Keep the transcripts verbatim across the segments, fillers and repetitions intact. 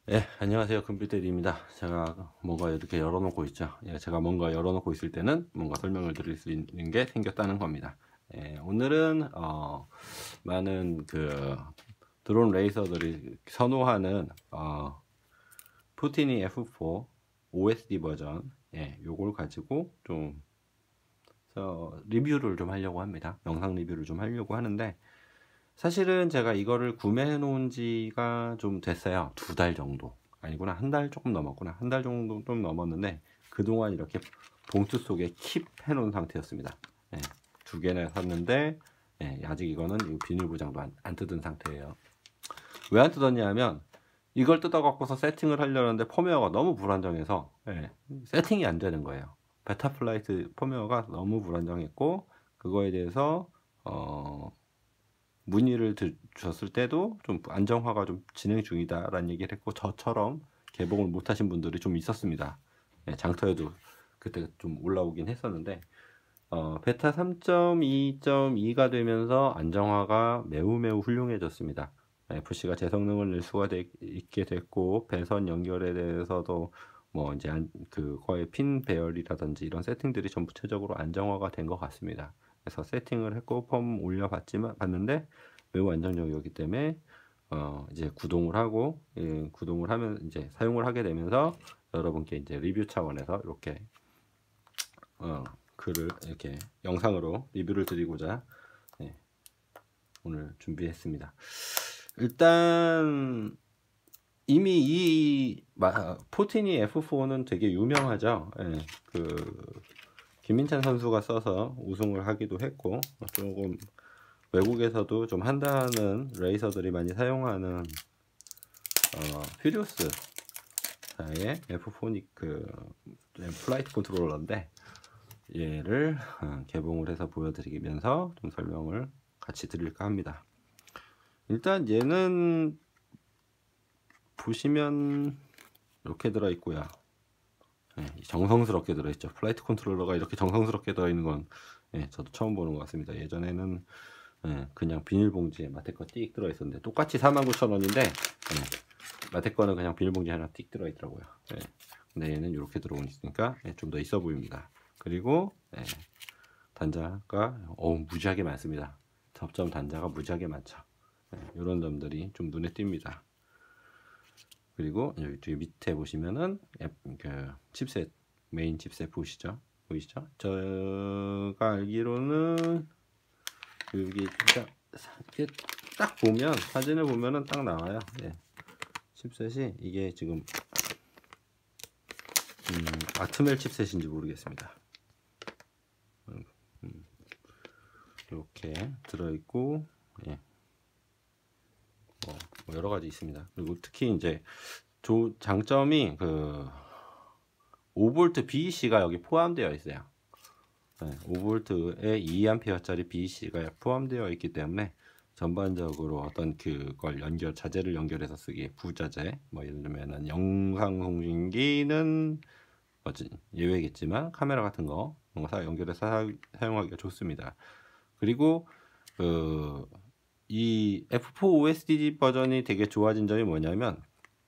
예, 안녕하세요. 금빛대리입니다. 제가 뭔가 이렇게 열어놓고 있죠. 예, 제가 뭔가 열어놓고 있을 때는 뭔가 설명을 드릴 수 있는 게 생겼다는 겁니다. 예, 오늘은 어, 많은 그 드론 레이서들이 선호하는 어, 푸티니 에프 사 오에스디 버전, 예, 요걸 가지고 좀 어, 리뷰를 좀 하려고 합니다. 영상 리뷰를 좀 하려고 하는데, 사실은 제가 이거를 구매해 놓은 지가 좀 됐어요. 두 달 정도. 아니구나. 한 달 조금 넘었구나. 한 달 정도 좀 넘었는데, 그동안 이렇게 봉투 속에 킵해 놓은 상태였습니다. 예, 두 개나 샀는데, 예, 아직 이거는 이 비닐 포장도 안, 안 뜯은 상태예요. 왜 안 뜯었냐 하면, 이걸 뜯어 갖고서 세팅을 하려는데 펌웨어가 너무 불안정해서, 예, 세팅이 안 되는 거예요. 베타 플라이트 펌웨어가 너무 불안정했고, 그거에 대해서 어, 문의를 주셨을 때도 좀 안정화가 좀 진행 중이다라는 얘기를 했고, 저처럼 개봉을 못하신 분들이 좀 있었습니다. 예, 장터에도 그때 좀 올라오긴 했었는데, 어, 베타 삼 점 이 점 이가 되면서 안정화가 매우 매우 훌륭해졌습니다. 에프씨가 제 성능을 낼 수가 되, 있게 됐고, 배선 연결에 대해서도 뭐 이제 안, 그 거의 핀 배열이라든지 이런 세팅들이 전부체적으로 안정화가 된 것 같습니다. 그래서 세팅을 했고 펌 올려봤지만 봤는데 매우 안정적이었기 때문에 어 이제 구동을 하고, 예, 구동을 하면 이제 사용을 하게 되면서 여러분께 이제 리뷰 차원에서 이렇게 어 글을 이렇게 영상으로 리뷰를 드리고자, 네, 오늘 준비했습니다. 일단 이미 이 포티니 에프 사는 되게 유명하죠. 예, 그 김민찬 선수가 써서 우승을 하기도 했고, 조금 외국에서도 좀 한다는 레이서들이 많이 사용하는 어, 퓨리우스의 에프 사니 그 플라이트 컨트롤러인데, 얘를 어, 개봉을 해서 보여드리면서 좀 설명을 같이 드릴까 합니다. 일단 얘는 보시면 이렇게 들어있고요. 네, 정성스럽게 들어있죠. 플라이트 컨트롤러가 이렇게 정성스럽게 들어있는 건, 네, 저도 처음 보는 것 같습니다. 예전에는, 네, 그냥 비닐봉지에 마테거 띡 들어있었는데, 똑같이 사만 구천 원인데, 네, 마테거는 그냥 비닐봉지 하나 띡 들어있더라고요. 네, 근데 얘는 이렇게 들어오고 있으니까, 네, 좀 더 있어 보입니다. 그리고, 네, 단자가 어우 무지하게 많습니다. 접점 단자가 무지하게 많죠. 네, 이런 점들이 좀 눈에 띕니다. 그리고 여기 뒤에 밑에 보시면은 그 칩셋, 메인 칩셋 보시죠? 보이시죠? 제가 알기로는 여기 딱, 이렇게 딱 보면, 사진을 보면은 딱 나와요. 예. 칩셋이 이게 지금 음, 아트멜 칩셋인지 모르겠습니다. 음, 음, 이렇게 들어있고, 예. 뭐, 뭐 여러 가지 있습니다. 그리고 특히 이제 조, 장점이 그 오 볼트 비이씨가 여기 포함되어 있어요. 네, 오 볼트에 이 앰피어짜리 비이씨가 포함되어 있기 때문에 전반적으로 어떤 그걸 연결, 자재를 연결해서 쓰기에 부자재, 뭐 예를 들면은 영상 송신기는 뭐 예외겠지만 카메라 같은 거 뭔가 연결해서 사, 사용하기가 좋습니다. 그리고 그 이 에프 사 오에스디 버전이 되게 좋아진 점이 뭐냐면,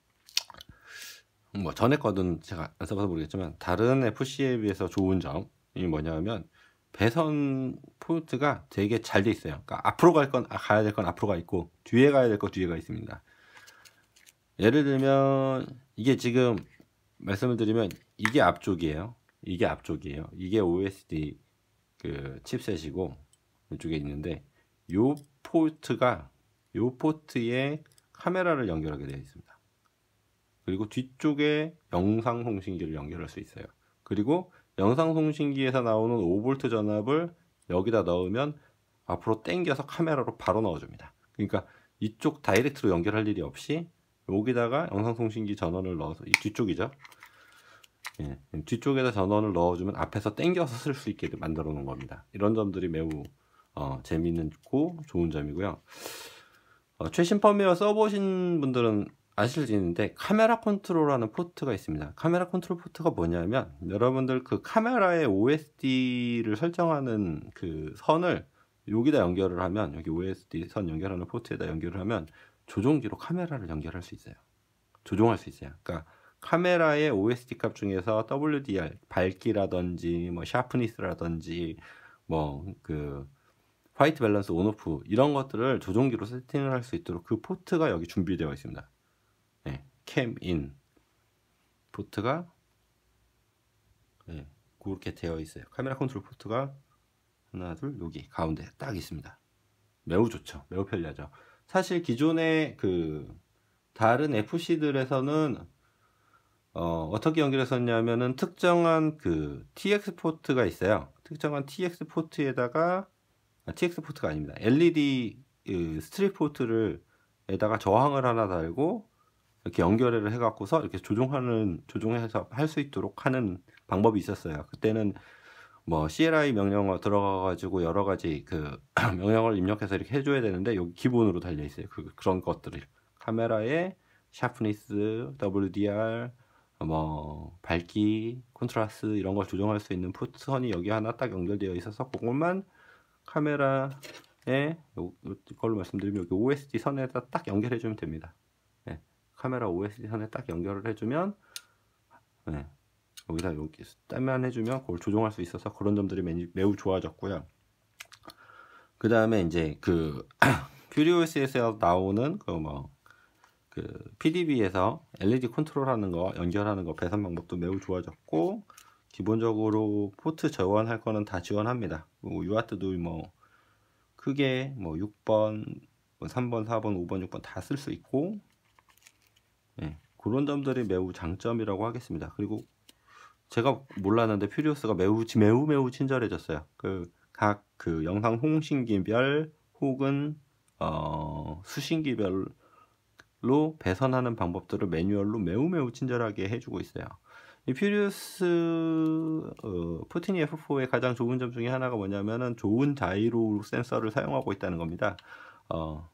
뭐 전에 거든 제가 안 써봐서 모르겠지만 다른 에프씨에 비해서 좋은 점이 뭐냐면, 배선 포트가 되게 잘 돼 있어요. 그러니까 앞으로 갈 건 가야 될 건 앞으로 가 있고, 뒤에 가야 될 건 뒤에 가 있습니다. 예를 들면 이게 지금 말씀을 드리면 이게 앞쪽이에요. 이게 앞쪽이에요. 이게 오에스디 그 칩셋이고, 이쪽에 있는데 요 포트가 요 포트에 카메라를 연결하게 되어 있습니다. 그리고 뒤쪽에 영상 송신기를 연결할 수 있어요. 그리고 영상 송신기에서 나오는 오 볼트 전압을 여기다 넣으면 앞으로 당겨서 카메라로 바로 넣어줍니다. 그러니까 이쪽 다이렉트로 연결할 일이 없이 여기다가 영상 송신기 전원을 넣어서, 이 뒤쪽이죠. 예, 뒤쪽에다 전원을 넣어주면 앞에서 당겨서 쓸 수 있게 만들어 놓은 겁니다. 이런 점들이 매우 어, 재미있고 좋은 점이고요. 어, 최신 펌웨어 써보신 분들은 아실 수 있는데, 카메라 컨트롤하는 포트가 있습니다. 카메라 컨트롤 포트가 뭐냐면, 여러분들 그 카메라의 오에스디를 설정하는 그 선을 여기다 연결을 하면, 여기 오에스디 선 연결하는 포트에다 연결을 하면 조종기로 카메라를 연결할 수 있어요. 조종할 수 있어요. 그러니까 카메라의 오에스디 값 중에서 더블유디알 밝기라든지 뭐 샤프니스라든지 뭐 그 화이트 밸런스 온오프 이런 것들을 조종기로 세팅을 할 수 있도록 그 포트가 여기 준비되어 있습니다. 네, 캠인 포트가 네, 그렇게 되어 있어요. 카메라 컨트롤 포트가 하나 둘 여기 가운데 딱 있습니다. 매우 좋죠. 매우 편리하죠. 사실 기존의 그 다른 에프씨들에서는 어, 어떻게 연결했었냐면은 특정한 그 티엑스 포트가 있어요. 특정한 티엑스 포트에다가 아, 티엑스 포트가 아닙니다. 엘이디 그 스트립 포트를 에다가 저항을 하나 달고 이렇게 연결을 해갖고서 이렇게 조종하는 조종해서 할 수 있도록 하는 방법이 있었어요. 그때는 뭐 씨엘아이 명령어 들어가가지고 여러 가지 그 명령어를 입력해서 이렇게 해줘야 되는데 여기 기본으로 달려 있어요. 그 그런 것들을 카메라에 샤프니스, 더블유디알, 뭐 밝기, 콘트라스트 이런 걸 조정할 수 있는 포트선이 여기 하나 딱 연결되어 있어서 그것만 카메라에 이걸로 말씀드리면 여기 오에스디 선에다 딱 연결해 주면 됩니다. 네, 카메라 오에스디 선에 딱 연결을 해주면 네, 여기다 이렇게 땀만 해주면 그걸 조종할 수 있어서 그런 점들이 매우 좋아졌고요. 그 다음에 이제 그 퓨리오에스에서 나오는 그 뭐 그 피디비에서 엘이디 컨트롤하는 거 연결하는 거 배선 방법도 매우 좋아졌고 기본적으로 포트 지원할 거는 다 지원합니다. 뭐 유아트도 뭐 크게 뭐 육 번, 뭐 삼 번, 사 번, 오 번, 육 번 다 쓸 수 있고 네, 그런 점들이 매우 장점이라고 하겠습니다. 그리고 제가 몰랐는데 퓨리오스가 매우 매우 매우 친절해졌어요. 그 각 그 영상 송신기별 혹은 어, 수신기별로 배선하는 방법들을 매뉴얼로 매우 매우 친절하게 해주고 있어요. 이 퓨리오스 어, 포티니 에프 포의 가장 좋은 점 중에 하나가 뭐냐면은 좋은 자이로 센서를 사용하고 있다는 겁니다. 어,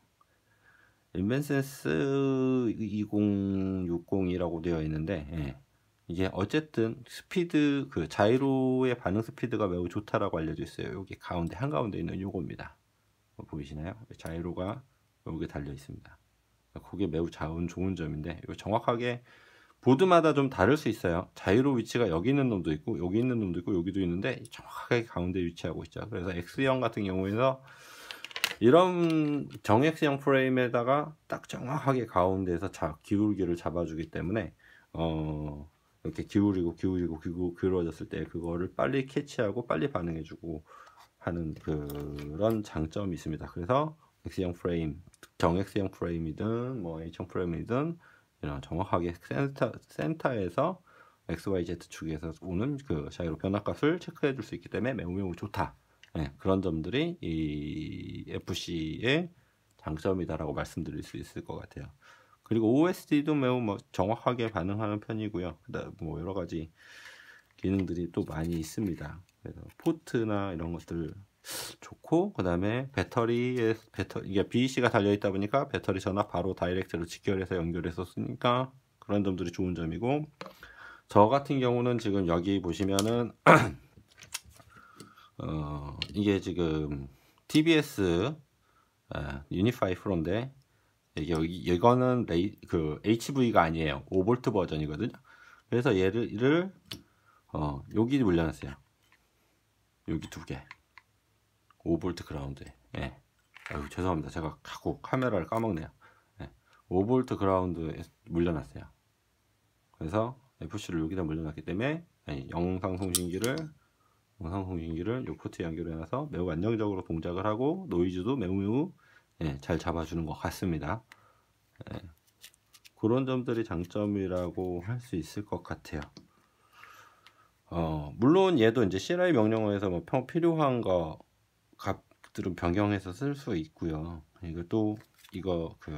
인벤센스 이공육공이라고 되어 있는데 예. 이게 어쨌든 스피드 그 자이로의 반응 스피드가 매우 좋다라고 알려져 있어요. 여기 가운데 한가운데 있는 요겁니다. 보이시나요? 자이로가 여기 달려 있습니다. 그게 매우 좋은 좋은 점인데 이거 정확하게 보드마다 좀 다를 수 있어요. 자이로 위치가 여기 있는 놈도 있고 여기 있는 놈도 있고 여기도 있는데 정확하게 가운데 위치하고 있죠. 그래서 X형 같은 경우에는 이런 정엑스형 프레임에다가 딱 정확하게 가운데에서 자, 기울기를 잡아주기 때문에 어, 이렇게 기울이고 기울이고 기울고 기울어졌을 때 그거를 빨리 캐치하고 빨리 반응해주고 하는 그런 장점이 있습니다. 그래서 X형 프레임, 정엑스형 프레임이든 뭐 H형 프레임이든 이런 정확하게 센터, 센터에서 엑스 와이 제드 축에서 오는 그 자이로 변화값을 체크해 줄 수 있기 때문에 매우 매우 좋다. 네, 그런 점들이 이 에프씨의 장점이다라고 말씀드릴 수 있을 것 같아요. 그리고 오에스디도 매우 뭐 정확하게 반응하는 편이고요. 그다음 뭐 여러 가지 기능들이 또 많이 있습니다. 그래서 포트나 이런 것들 좋고 그 다음에 배터리에 배터리 이게 비이씨가 달려 있다 보니까 배터리 전압 바로 다이렉트로 직결해서 연결해서 쓰니까 그런 점들이 좋은 점이고 저 같은 경우는 지금 여기 보시면은 어 이게 지금 티비에스 아, 유니파이 프로인데 이게 여기 이거는 레이, 그 에이치브이가 아니에요. 오 볼트 버전이거든요. 그래서 얘를 얘를 어 여기 물려놨어요. 여기 두 개. 오 볼트 그라운드에. 예. 아유, 죄송합니다. 제가 자꾸 카메라를 까먹네요. 예. 오 볼트 그라운드에 물려놨어요. 그래서 에프씨를 여기다 물려놨기 때문에 예, 영상 송신기를 영상 송신기를 이 포트에 연결해놔서 매우 안정적으로 동작을 하고 노이즈도 매우 매우 예, 잘 잡아주는 것 같습니다. 예. 그런 점들이 장점이라고 할 수 있을 것 같아요. 어, 물론 얘도 이제 씨엘아이 명령어에서 뭐 필요한 거 값들은 변경해서 쓸 수 있고요. 이거 또 이거 그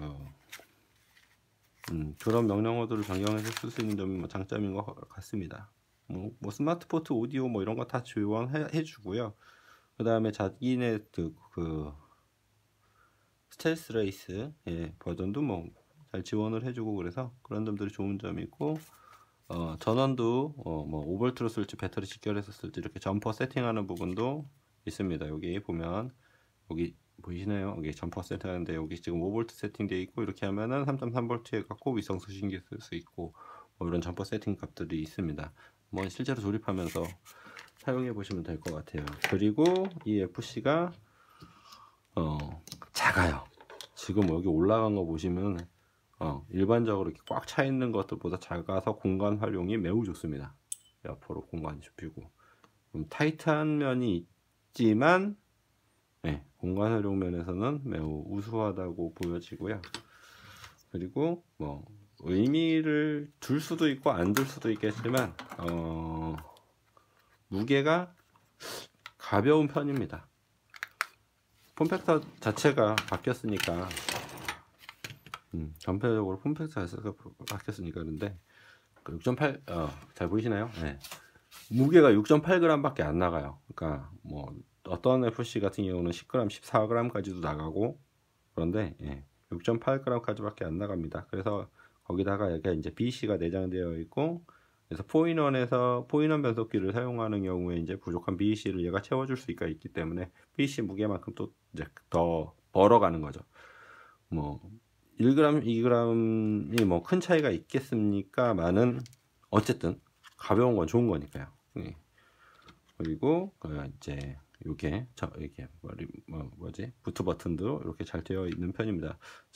음, 그런 명령어들을 변경해서 쓸 수 있는 점이 뭐 장점인 것 같습니다. 뭐, 뭐 스마트 포트 오디오 뭐 이런 거 다 지원해 주고요. 그 다음에 자기네 그, 그 스텔스 레이스 예, 버전도 뭐 잘 지원을 해주고 그래서 그런 점들이 좋은 점이 있고 어, 전원도 어, 뭐 오 볼트로 쓸지 배터리 직결해서 쓸지 이렇게 점퍼 세팅하는 부분도 있습니다. 여기 보면 여기 보이시나요? 여기 점퍼 세팅하는데 여기 지금 오 볼트 세팅되어 있고, 이렇게 하면은 삼 점 삼 볼트에 갖고 위성 수신기 쓸 수 있고, 뭐 이런 점퍼 세팅 값들이 있습니다. 뭐 실제로 조립하면서 사용해 보시면 될 것 같아요. 그리고 이 에프씨가 어 작아요. 지금 여기 올라간 거 보시면 어 일반적으로 이렇게 꽉 차 있는 것들보다 작아서 공간 활용이 매우 좋습니다. 옆으로 공간이 좁히고 좀 타이트한 면이 있지만, 네, 공간 활용 면에서는 매우 우수하다고 보여지고요. 그리고 뭐 의미를 둘 수도 있고 안 둘 수도 있겠지만 어 무게가 가벼운 편입니다. 폼팩터 자체가 바뀌었으니까, 음, 전체적으로 폼팩터 자체가 바뀌었으니까. 그런데 육 점 팔, 어, 잘 보이시나요? 네. 무게가 육 점 팔 그램 밖에 안 나가요. 그러니까 뭐 어떤 에프씨 같은 경우는 십 그램, 십사 그램까지도 나가고, 그런데 예, 육 점 팔 그램까지 밖에 안 나갑니다. 그래서 거기다가 여기가 이제 비씨가 내장되어 있고, 그래서 포인원에서 포인원 변속기를 사용하는 경우에 이제 부족한 비씨를 얘가 채워줄 수가 있기 때문에 비씨 무게만큼 또 이제 더 벌어가는 거죠. 뭐 일 그램, 이 그램이 뭐 큰 차이가 있겠습니까만은 어쨌든 가벼운 건 좋은 거니까요. 예. 그리고 이제 요게 저 이게 뭐지 뭐, 뭐지 부트 버튼도 이렇게 잘 되어 있는 편입니다.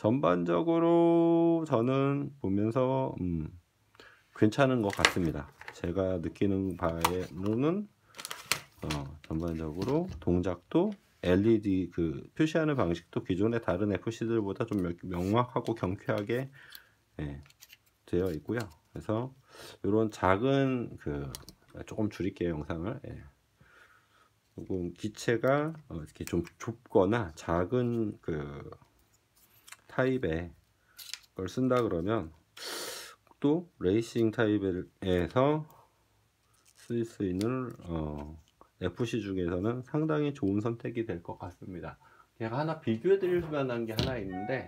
전반적으로 저는 보면서 음, 괜찮은 것 같습니다. 제가 느끼는 바에는 어, 전반적으로 동작도 엘이디 그 표시하는 방식도 기존의 다른 에프씨들보다 좀 명확하고 경쾌하게 예, 되어 있고요. 그래서 이런 작은 그 조금 줄일게요 영상을. 예. 조금 기체가 어, 이렇게 좀 좁거나 작은 그 타입의 걸 쓴다 그러면 또 레이싱 타입에서 쓸 수 있는 어, 에프씨 중에서는 상당히 좋은 선택이 될 것 같습니다. 제가 하나 비교해 드릴 만한 게 하나 있는데,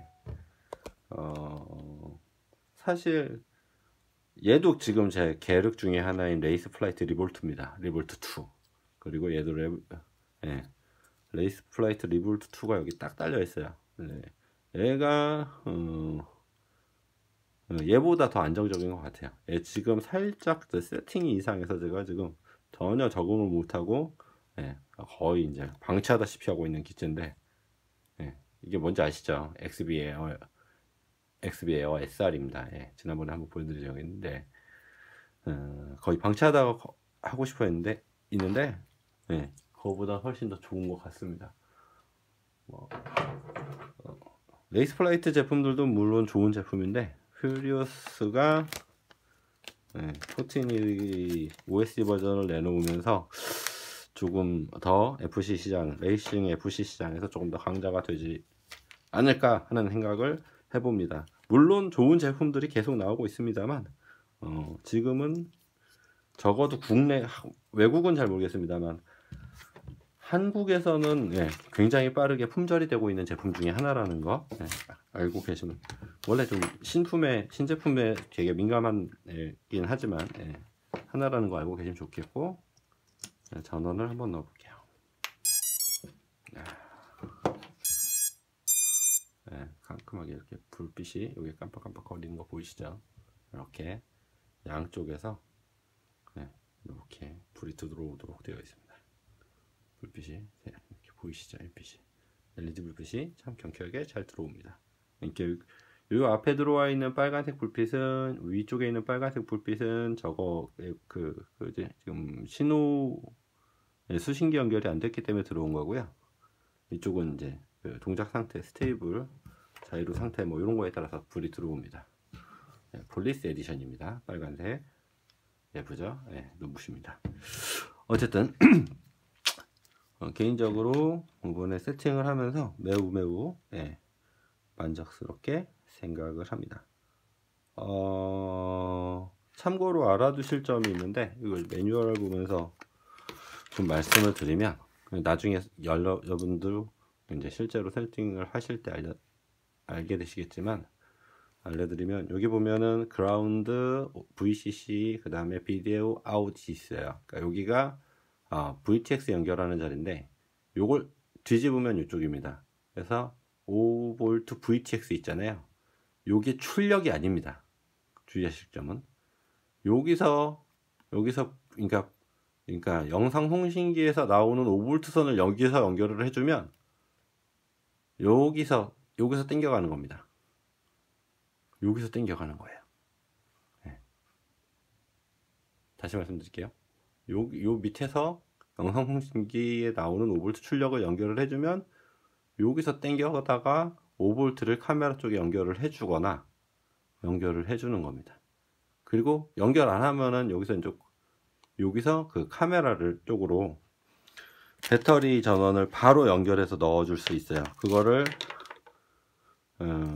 어, 사실 얘도 지금 제 계륵 중에 하나인 레이스 플라이트 리볼트입니다. 리볼트 투. 그리고 얘도 레, 예, 레이스 플라이트 리볼트 투가 여기 딱 달려 있어요. 네. 얘가 어, 얘보다 더 안정적인 것 같아요. 얘 지금 살짝 세팅이 이상해서 제가 지금 전혀 적응을 못하고 예, 거의 이제 방치하다시피 하고 있는 기체인데, 예, 이게 뭔지 아시죠? 엑스비 에어 엑스비 에어 에스알입니다. 예, 지난번에 한번 보여드린 적이 있는데 어, 거의 방치하다가 하고 싶어 했는데 있는데 예, 그거보다 훨씬 더 좋은 것 같습니다. 뭐, 어, 레이스 플라이트 제품들도 물론 좋은 제품인데 퓨리오스가 네, 십사 오에스디 버전을 내놓으면서 조금 더 에프씨 시장, 레이싱 에프씨 시장에서 조금 더 강자가 되지 않을까 하는 생각을 해봅니다. 물론 좋은 제품들이 계속 나오고 있습니다만 어, 지금은 적어도 국내, 외국은 잘 모르겠습니다만 한국에서는 예, 굉장히 빠르게 품절이 되고 있는 제품 중에 하나라는 거 예, 알고 계시면, 원래 좀 신품에 신제품에 되게 민감한긴 하지만 예, 하나라는 거 알고 계시면 좋겠고, 예, 전원을 한번 넣어볼게요. 예, 깔끔하게 이렇게 불빛이 여기 깜빡깜빡 거리는 거 보이시죠? 이렇게 양쪽에서 예, 이렇게 불이 들어오도록 되어 있습니다. 불빛이 이렇게 보이시죠? 불빛이 엘이디 불빛이 참 경쾌하게 잘 들어옵니다. 이렇게 요 앞에 들어와 있는 빨간색 불빛은, 위쪽에 있는 빨간색 불빛은 저거 그, 그 이제 지금 신호 수신기 연결이 안 됐기 때문에 들어온 거고요. 이쪽은 이제 그 동작 상태, 스테이블, 자이로 상태 뭐 이런 거에 따라서 불이 들어옵니다. 네, 폴리스 에디션입니다. 빨간색 예쁘죠? 네, 눈부십니다. 어쨌든 어, 개인적으로 이번에 세팅을 하면서 매우 매우 예, 만족스럽게 생각을 합니다. 어, 참고로 알아두실 점이 있는데, 이걸 매뉴얼을 보면서 좀 말씀을 드리면 나중에 여러분들 이제 실제로 세팅을 하실 때 알려, 알게 되시겠지만, 알려드리면 여기 보면은 그라운드, 브이씨씨, 그 다음에 비디오 아웃이 있어요. 그러니까 여기가 아, 브이티엑스 연결하는 자리인데 요걸 뒤집으면 이쪽입니다. 그래서 오 볼트 브이티엑스 있잖아요. 요게 출력이 아닙니다. 주의하실 점은 여기서 여기서 그러니까 그러니까 영상 송신기에서 나오는 오 볼트 선을 여기서 연결을 해주면 여기서 여기서 당겨가는 겁니다. 여기서 당겨가는 거예요. 네. 다시 말씀드릴게요. 요, 요 밑에서 영상 송신기에 나오는 오 볼트 출력을 연결을 해주면 여기서 당겨다가 오 볼트를 카메라 쪽에 연결을 해주거나 연결을 해주는 겁니다. 그리고 연결 안 하면은 여기서 이제 여기서 그 카메라를 쪽으로 배터리 전원을 바로 연결해서 넣어줄 수 있어요. 그거를 어,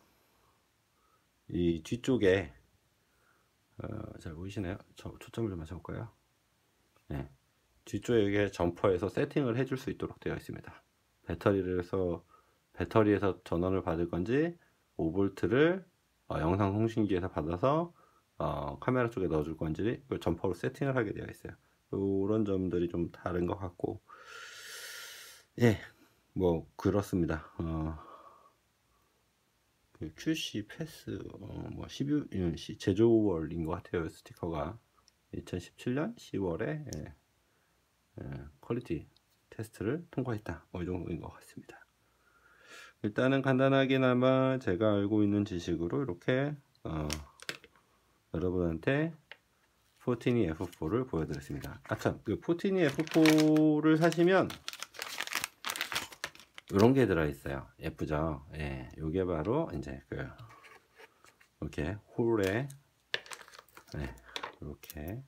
이 뒤쪽에 어, 잘 보이시나요? 저, 초점을 좀 맞춰볼까요? 네. 뒤쪽에 점퍼에서 세팅을 해줄 수 있도록 되어 있습니다. 배터리를 해서 배터리에서 전원을 받을 건지 오 볼트를 어, 영상 송신기에서 받아서 어, 카메라 쪽에 넣어줄 건지 점퍼로 세팅을 하게 되어 있어요. 이런 점들이 좀 다른 것 같고, 예, 뭐 그렇습니다. 어, 그 큐씨 패스 어, 뭐 십이 제조월인 것 같아요. 스티커가 이천십칠 년 시월에 예, 예, 퀄리티 테스트를 통과했다. 뭐 이 정도인 것 같습니다. 일단은 간단하게나마 제가 알고 있는 지식으로 이렇게 어, 여러분한테 포티니 에프 포를 보여드렸습니다. 아참, 그 포티니 에프 포를 사시면 이런 게 들어있어요. 예쁘죠? 예, 요게 바로 이제 그 이렇게 홀에 네, 이렇게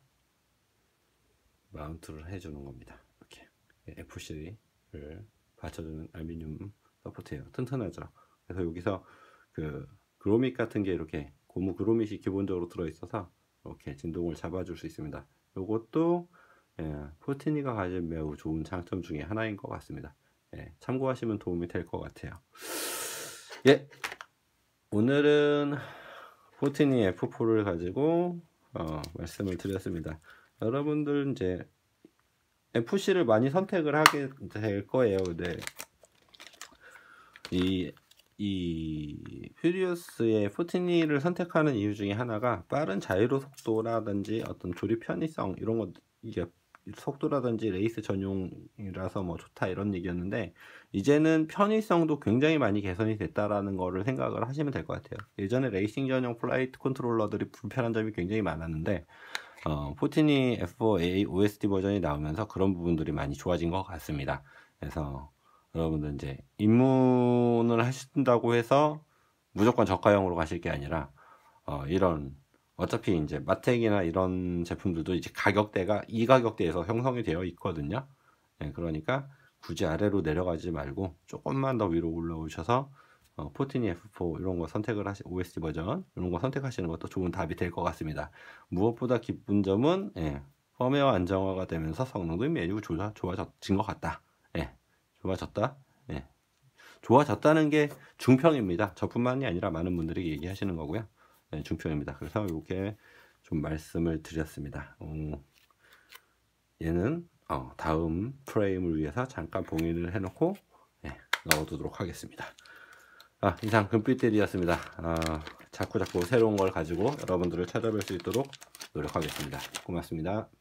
마운트를 해주는 겁니다. 이렇게 에프씨를 받쳐주는 알루미늄 서포트예요. 튼튼하죠. 그래서 여기서 그 그로밋 같은 게 이렇게 고무 그로밋이 기본적으로 들어있어서 이렇게 진동을 잡아줄 수 있습니다. 이것도 예, 포티니가 가진 매우 좋은 장점 중에 하나인 것 같습니다. 예, 참고하시면 도움이 될 것 같아요. 예, 오늘은 포티니 에프 포를 가지고 어, 말씀을 드렸습니다. 여러분들 이제 에프씨를 많이 선택을 하게 될 거예요. 근데 이, 이 퓨리우스의 포티니를 선택하는 이유 중에 하나가 빠른 자이로 속도라든지 어떤 조립 편의성 이런 것, 이게 속도라든지 레이스 전용이라서 뭐 좋다 이런 얘기였는데, 이제는 편의성도 굉장히 많이 개선이 됐다라는 거를 생각을 하시면 될 것 같아요. 예전에 레이싱 전용 플라이트 컨트롤러들이 불편한 점이 굉장히 많았는데 어, 포티니 에프 오 에이 오에스디 버전이 나오면서 그런 부분들이 많이 좋아진 것 같습니다. 그래서 여러분들 이제 입문을 하신다고 해서 무조건 저가형으로 가실 게 아니라 어, 이런 어차피 이제 마텍이나 이런 제품들도 이제 가격대가 이 가격대에서 형성이 되어 있거든요. 네, 그러니까 굳이 아래로 내려가지 말고 조금만 더 위로 올라오셔서 어, 포티니 에프 포 이런 거 선택을 하시, 오에스디 버전 이런 거 선택하시는 것도 좋은 답이 될 것 같습니다. 무엇보다 기쁜 점은 예, 펌웨어 안정화가 되면서 성능도 매우 좋아, 좋아진 것 같다. 예, 좋아졌다. 예, 좋아졌다는 게 중평입니다. 저뿐만이 아니라 많은 분들이 얘기하시는 거고요. 예, 중평입니다. 그래서 이렇게 좀 말씀을 드렸습니다. 어, 얘는 어, 다음 프레임을 위해서 잠깐 봉인을 해놓고 예, 넣어두도록 하겠습니다. 아, 이상 금빛들이었습니다. 아, 자꾸 자꾸 새로운 걸 가지고 여러분들을 찾아뵐 수 있도록 노력하겠습니다. 고맙습니다.